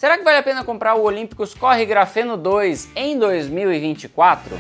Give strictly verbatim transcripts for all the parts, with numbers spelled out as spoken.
Será que vale a pena comprar o Olympus Corre Grafeno dois em dois mil e vinte e quatro?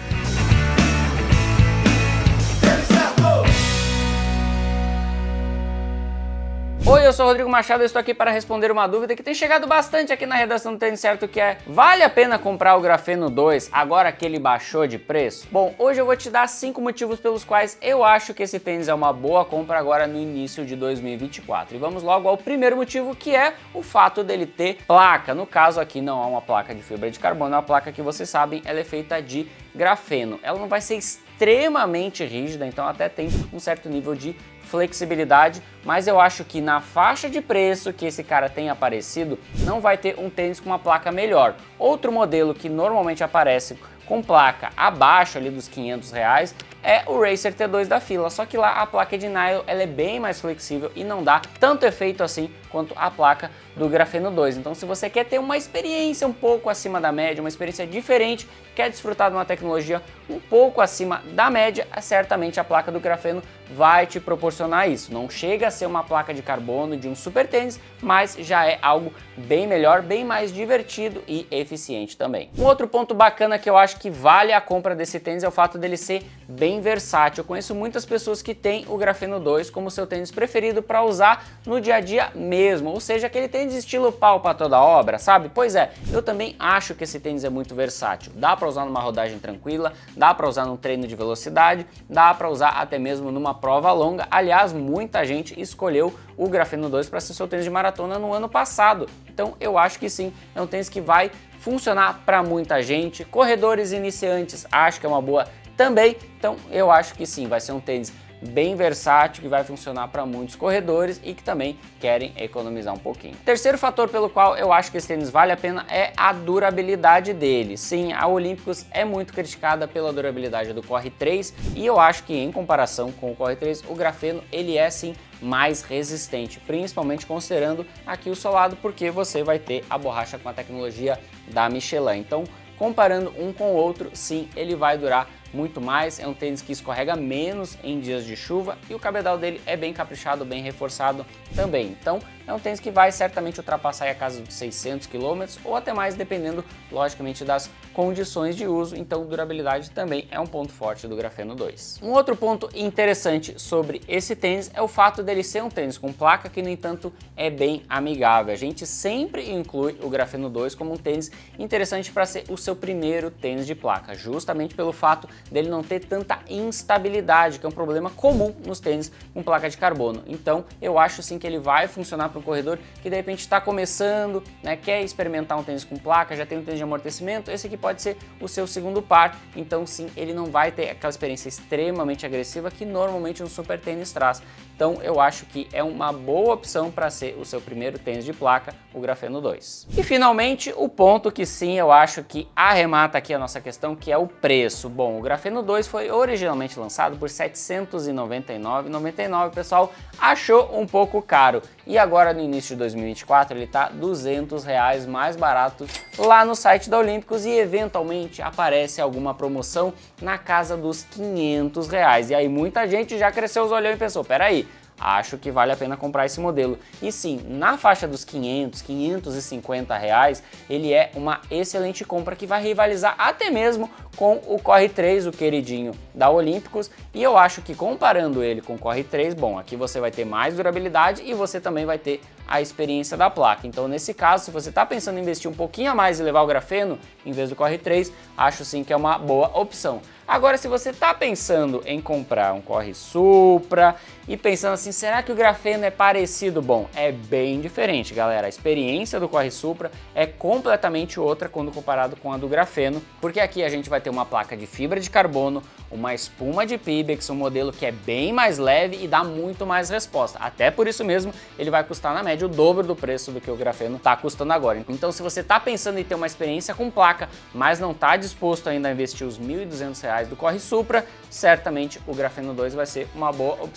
Oi, eu sou o Rodrigo Machado e estou aqui para responder uma dúvida que tem chegado bastante aqui na redação do Tênis Certo, que é: vale a pena comprar o Grafeno dois agora que ele baixou de preço? Bom, hoje eu vou te dar cinco motivos pelos quais eu acho que esse tênis é uma boa compra agora no início de dois mil e vinte e quatro. E vamos logo ao primeiro motivo, que é o fato dele ter placa. No caso aqui não é uma placa de fibra de carbono, é uma placa que vocês sabem, ela é feita de grafeno. Ela não vai ser extremamente rígida, então até tem um certo nível de flexibilidade, mas eu acho que na faixa de preço que esse cara tem aparecido, não vai ter um tênis com uma placa melhor. Outro modelo que normalmente aparece com placa abaixo ali dos quinhentos reais é o Racer T dois da Fila, só que lá a placa de nylon ela é bem mais flexível e não dá tanto efeito assim quanto a placa do Grafeno dois. Então, se você quer ter uma experiência um pouco acima da média, uma experiência diferente, quer desfrutar de uma tecnologia um pouco acima da média, certamente a placa do Grafeno vai te proporcionar isso. Não chega a ser uma placa de carbono de um super tênis, mas já é algo bem melhor, bem mais divertido e eficiente também. Um outro ponto bacana que eu acho que vale a compra desse tênis é o fato dele ser bem versátil. Eu conheço muitas pessoas que têm o Grafeno dois como seu tênis preferido para usar no dia a dia mesmo, ou seja, aquele tênis estilo pau para toda obra, sabe? Pois é, eu também acho que esse tênis é muito versátil. Dá para usar numa rodagem tranquila, dá para usar num treino de velocidade, dá para usar até mesmo numa prova longa. Aliás, muita gente escolheu o Grafeno dois para ser seu tênis de maratona no ano passado. Então eu acho que sim, é um tênis que vai funcionar para muita gente. Corredores iniciantes, acho que é uma boa também. Então eu acho que sim, vai ser um tênis bem versátil, que vai funcionar para muitos corredores e que também querem economizar um pouquinho. Terceiro fator pelo qual eu acho que esse tênis vale a pena é a durabilidade dele. Sim, a Olympus é muito criticada pela durabilidade do Corre três e eu acho que em comparação com o Corre três, o Grafeno ele é sim mais resistente, principalmente considerando aqui o solado, porque você vai ter a borracha com a tecnologia da Michelin. Então, comparando um com o outro, sim, ele vai durar muito mais. É um tênis que escorrega menos em dias de chuva e o cabedal dele é bem caprichado, bem reforçado também. Então é um tênis que vai certamente ultrapassar a casa dos seiscentos quilômetros ou até mais, dependendo logicamente das condições de uso. Então durabilidade também é um ponto forte do Grafeno dois. Um outro ponto interessante sobre esse tênis é o fato dele ser um tênis com placa que, no entanto, é bem amigável. A gente sempre inclui o Grafeno dois como um tênis interessante para ser o seu primeiro tênis de placa, justamente pelo fato dele não ter tanta instabilidade, que é um problema comum nos tênis com placa de carbono. Então eu acho sim que ele vai funcionar para um corredor que de repente está começando, né, quer experimentar um tênis com placa, já tem um tênis de amortecimento. Esse aqui pode ser o seu segundo par, então sim, ele não vai ter aquela experiência extremamente agressiva que normalmente um super tênis traz. Então eu acho que é uma boa opção para ser o seu primeiro tênis de placa, o Grafeno dois. E finalmente o ponto que sim, eu acho que arremata aqui a nossa questão, que é o preço. Bom, o Grafeno dois foi originalmente lançado por setecentos e noventa e nove reais e noventa e nove centavos, o pessoal achou um pouco caro. E agora no início de dois mil e vinte e quatro ele está duzentos reais mais barato lá no site da Olympus e eventualmente aparece alguma promoção na casa dos quinhentos reais. E aí muita gente já cresceu os olhos e pensou: peraí, acho que vale a pena comprar esse modelo. E sim, na faixa dos quinhentos, quinhentos e cinquenta reais, ele é uma excelente compra que vai rivalizar até mesmo com o Corre três, o queridinho da Olympus. E eu acho que comparando ele com o Corre três, bom, aqui você vai ter mais durabilidade e você também vai ter a experiência da placa. Então nesse caso, se você está pensando em investir um pouquinho a mais e levar o Grafeno em vez do Corre três, acho sim que é uma boa opção. Agora, se você está pensando em comprar um Corre Supra e pensando assim, será que o Grafeno é parecido? Bom, é bem diferente, galera. A experiência do Corre Supra é completamente outra quando comparado com a do Grafeno, porque aqui a gente vai ter uma placa de fibra de carbono, uma espuma de Pebax, um modelo que é bem mais leve e dá muito mais resposta. Até por isso mesmo, ele vai custar na média o dobro do preço do que o Grafeno está custando agora. Então, se você está pensando em ter uma experiência com placa, mas não está disposto ainda a investir os mil e duzentos reais do Corre Supra, certamente o Grafeno dois vai ser uma boa opção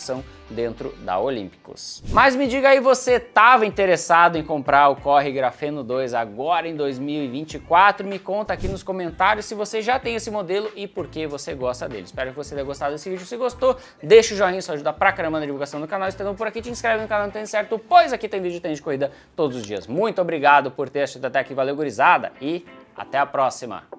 dentro da Olímpicos. Mas me diga aí, você estava interessado em comprar o Corre Grafeno dois agora em dois mil e vinte e quatro? Me conta aqui nos comentários se você já tem esse modelo e por que você gosta dele. Espero que você tenha gostado desse vídeo. Se gostou, deixa o joinha, isso ajuda pra caramba na divulgação do canal. Se tem por aqui, te inscreve no canal, não tem certo, pois aqui tem vídeo, tem de corrida todos os dias. Muito obrigado por ter assistido até aqui, valeu gurizada e até a próxima!